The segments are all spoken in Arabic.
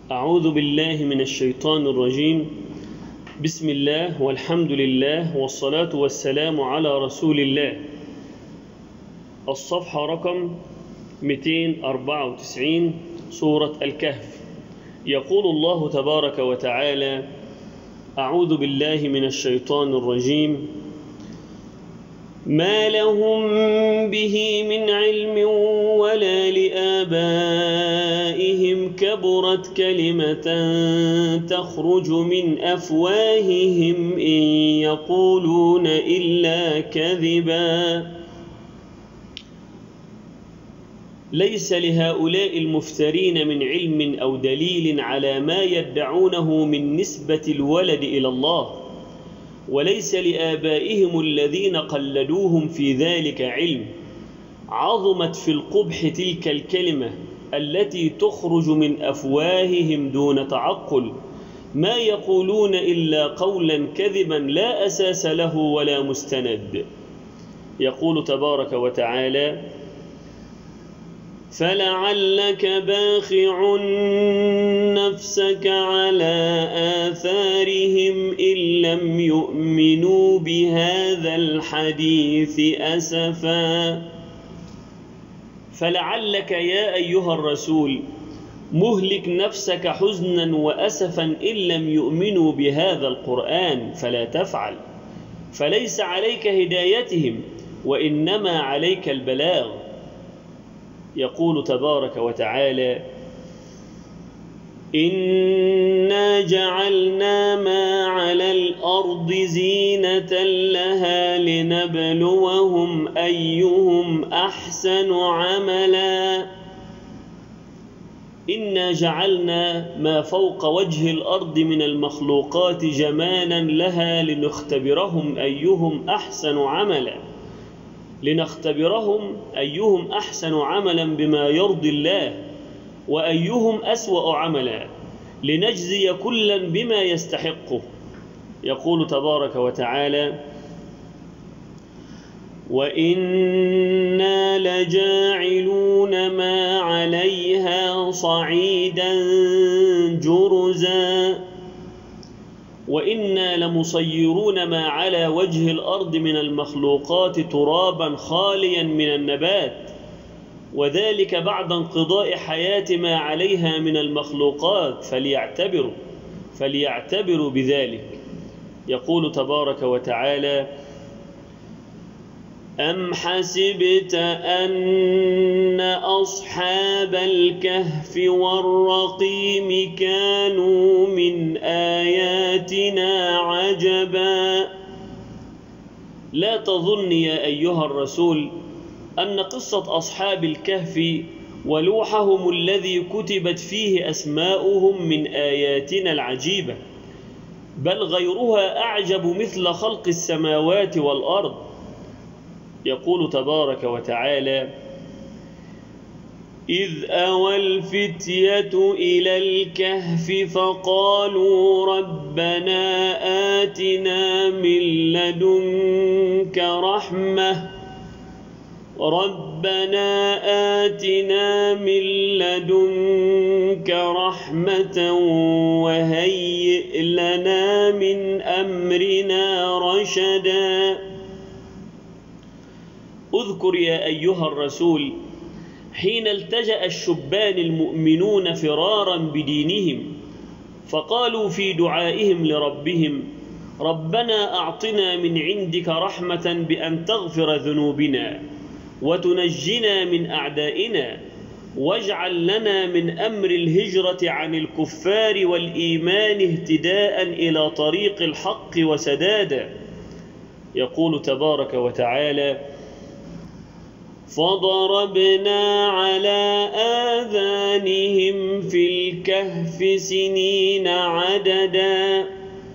أعوذ بالله من الشيطان الرجيم. بسم الله والحمد لله والصلاة والسلام على رسول الله. الصفحة رقم 294 سورة الكهف. يقول الله تبارك وتعالى: أعوذ بالله من الشيطان الرجيم. ما لهم به من علم ولا لآبائهم، كبرت كلمة تخرج من أفواههم إن يقولون إلا كذبا. ليس لهؤلاء المفترين من علم أو دليل على ما يدعونه من نسبة الولد إلى الله، وليس لآبائهم الذين قلدوهم في ذلك علم. عظمت في القبح تلك الكلمة التي تخرج من أفواههم دون تعقل، ما يقولون إلا قولا كذبا لا أساس له ولا مستند. يقول تبارك وتعالى: فلعلك باخع نفسك على آثارهم إن لم يؤمنوا بهذا الحديث أسفا. فلعلك يا أيها الرسول مهلك نفسك حزنا وأسفا إن لم يؤمنوا بهذا القرآن، فلا تفعل، فليس عليك هدايتهم وإنما عليك البلاغ. يقول تبارك وتعالى: إنا جعلنا ما على الأرض زينة لها لنبلوهم أيهم أحسن عملا. إنا جعلنا ما فوق وجه الأرض من المخلوقات جمالا لها لنختبرهم أيهم أحسن عملا، لنختبرهم أيهم أحسن عملا بما يرضي الله، وأيهم أسوأ عملا، لنجزي كلا بما يستحقه. يقول تبارك وتعالى: وإنا لجاعلون ما عليها صعيدا جرزا. وإنا لمصيرون ما على وجه الأرض من المخلوقات ترابا خاليا من النبات، وذلك بعد انقضاء حياة ما عليها من المخلوقات، فليعتبروا بذلك. يقول تبارك وتعالى: أم حسبت أن أصحاب الكهف والرقيم كانوا من آياتنا عجبا. لا تظن يا أيها الرسول أن قصة أصحاب الكهف ولوحهم الذي كتبت فيه أسماؤهم من آياتنا العجيبة، بل غيرها أعجب، مثل خلق السماوات والأرض. يقول تبارك وتعالى: إذ أوى الفتية إلى الكهف فقالوا ربنا آتنا من لدنك رحمة وهيئ لنا من أمرنا رشدا. اذكر يا أيها الرسول حين التجأ الشبان المؤمنون فرارا بدينهم، فقالوا في دعائهم لربهم: ربنا أعطنا من عندك رحمة بأن تغفر ذنوبنا وتنجنا من أعدائنا، واجعل لنا من أمر الهجرة عن الكفار والإيمان اهتداء إلى طريق الحق وسدادا. يقول تبارك وتعالى: فضربنا على آذانهم في الكهف سنين عددا.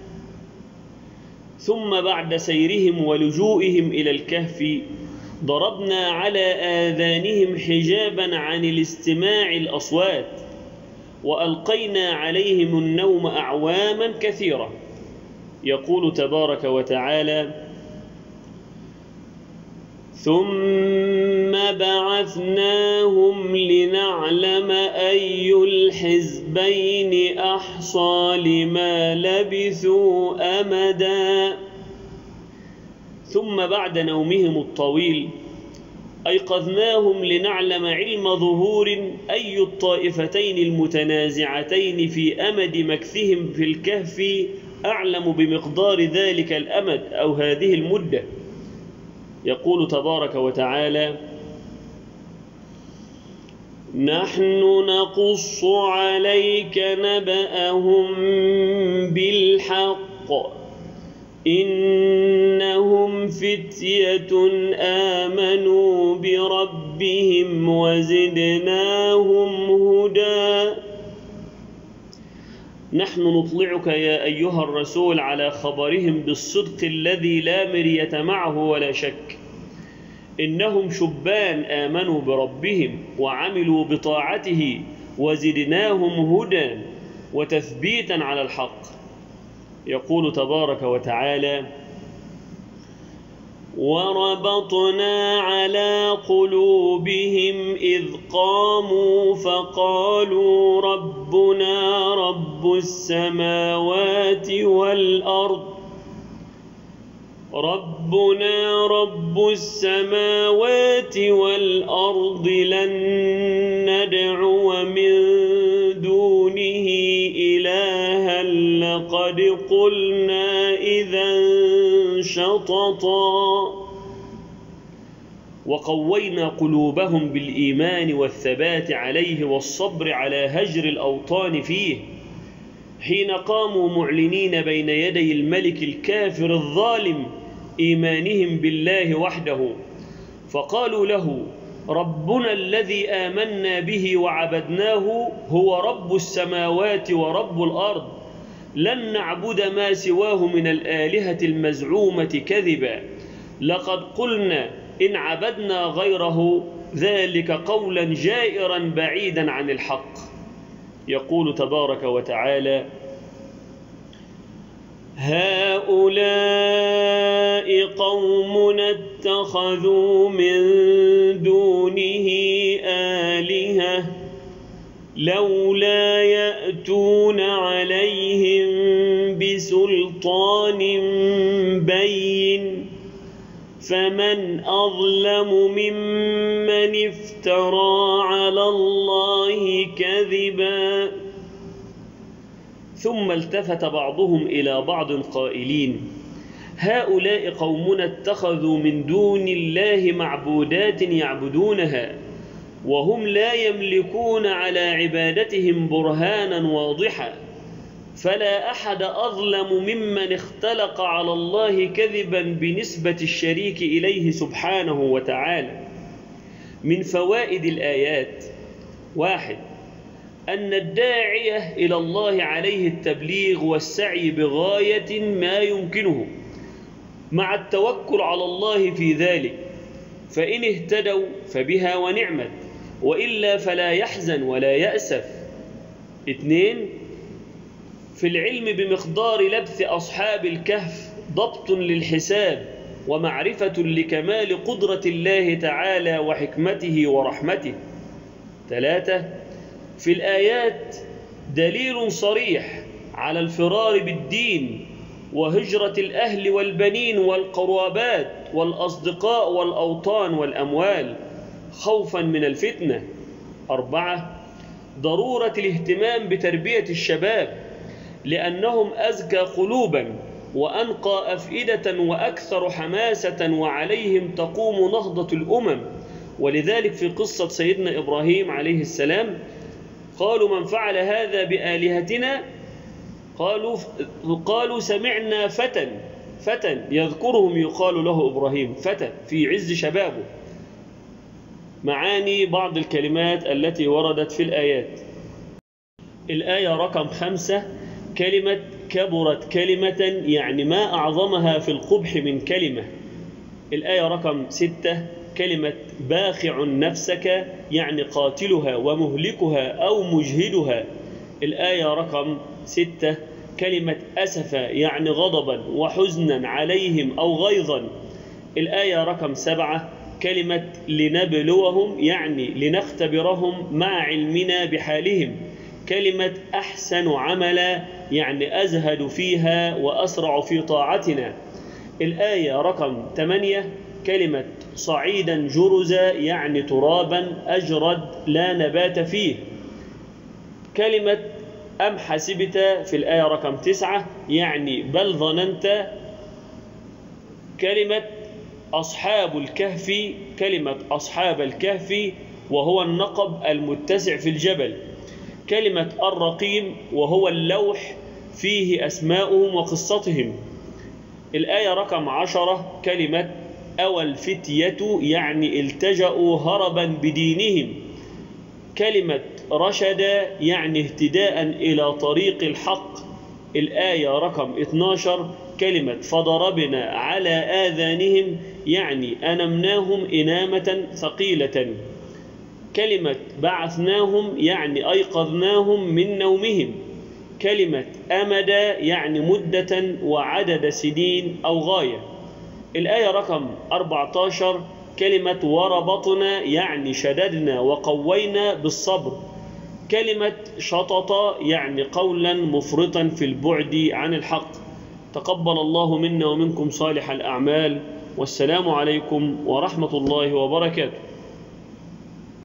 ثم بعد سيرهم ولجوئهم إلى الكهف ضربنا على آذانهم حجابا عن الاستماع الأصوات، وألقينا عليهم النوم أعواما كثيرة. يقول تبارك وتعالى: ثم بعثناهم لنعلم أي الحزبين أحصى لما لبثوا أمدا. ثم بعد نومهم الطويل أيقظناهم لنعلم علم ظهور أي الطائفتين المتنازعتين في أمد مكثهم في الكهف أعلم بمقدار ذلك الأمد أو هذه المدة. يقول تبارك وتعالى: نحن نقص عليك نبأهم بالحق إنهم فتية آمنوا بربهم وزدناهم هدى. نحن نطلعك يا أيها الرسول على خبرهم بالصدق الذي لا مرية معه ولا شك. إنهم شبان آمنوا بربهم وعملوا بطاعته وزدناهم هدى وتثبيتا على الحق. يقول تبارك وتعالى: وربطنا على قلوبهم إذ قاموا فقالوا ربنا رب السماوات والأرض لن ندعو من دونه إلها لقد قلنا إذا شططا. وقوينا قلوبهم بالإيمان والثبات عليه والصبر على هجر الأوطان فيه حين قاموا معلنين بين يدي الملك الكافر الظالم إيمانهم بالله وحده، فقالوا له: ربنا الذي آمنا به وعبدناه هو رب السماوات ورب الأرض لن نعبد ما سواه من الآلهة المزعومة كذبا لقد قلنا إن عبدنا غيره ذلك قولا جائرا بعيدا عن الحق. يقول تبارك وتعالى: هؤلاء قوم اتخذوا من دونه آلهة لولا يأتون عليهم بسلطان بين فمن أظلم ممن افترى على الله كذبا. ثم التفت بعضهم إلى بعض قائلين: هؤلاء قومنا اتخذوا من دون الله معبودات يعبدونها وهم لا يملكون على عبادتهم برهانا واضحا فلا أحد أظلم ممن اختلق على الله كذبا بنسبة الشريك إليه سبحانه وتعالى. من فوائد الآيات: 1. أن الداعية إلى الله عليه التبليغ والسعي بغاية ما يمكنه مع التوكل على الله في ذلك، فإن اهتدوا فبها ونعمت وإلا فلا يحزن ولا يأسف. 2. في العلم بمقدار لبث أصحاب الكهف ضبط للحساب ومعرفة لكمال قدرة الله تعالى وحكمته ورحمته. 3. في الآيات دليل صريح على الفرار بالدين وهجرة الأهل والبنين والقرابات والأصدقاء والأوطان والأموال خوفا من الفتنة. 4. ضرورة الاهتمام بتربية الشباب لأنهم أزكى قلوبا وأنقى أفئدة وأكثر حماسة وعليهم تقوم نهضة الأمم. ولذلك في قصة سيدنا إبراهيم عليه السلام قالوا: من فعل هذا بآلهتنا قالوا سمعنا فتى يذكرهم يقال له إبراهيم، فتى في عز شبابه. معاني بعض الكلمات التي وردت في الآيات: الآية رقم 5 كلمة كبرت كلمة يعني ما أعظمها في القبح من كلمة. الآية رقم 6 كلمة باخع نفسك يعني قاتلها ومهلكها أو مجهدها. الآية رقم 6 كلمة أسف يعني غضبا وحزنا عليهم أو غيظا. الآية رقم 7 كلمة لنبلوهم يعني لنختبرهم مع علمنا بحالهم. كلمة أحسن عملا يعني أزهد فيها وأسرع في طاعتنا. الآية رقم 8 كلمة صعيدا جرزا يعني ترابا أجرد لا نبات فيه. كلمة أم حسبت في الآية رقم 9 يعني بل ظننت. كلمة أصحاب الكهف كلمة أصحاب الكهف وهو النقب المتسع في الجبل. كلمة الرقيم وهو اللوح فيه أسماؤهم وقصتهم. الآية رقم 10 كلمة أوى الفتية يعني التجأوا هربا بدينهم. كلمة رشد يعني اهتداء إلى طريق الحق. الآية رقم 12 كلمة فضربنا على آذانهم يعني أنمناهم إنامة ثقيلة. كلمة بعثناهم يعني أيقظناهم من نومهم. كلمة أمد يعني مدة وعدد سنين أو غاية. الآية رقم 14 كلمة وربطنا يعني شددنا وقوينا بالصبر. كلمة شطط يعني قولا مفرطا في البعد عن الحق. تقبل الله منا ومنكم صالح الأعمال، والسلام عليكم ورحمة الله وبركاته.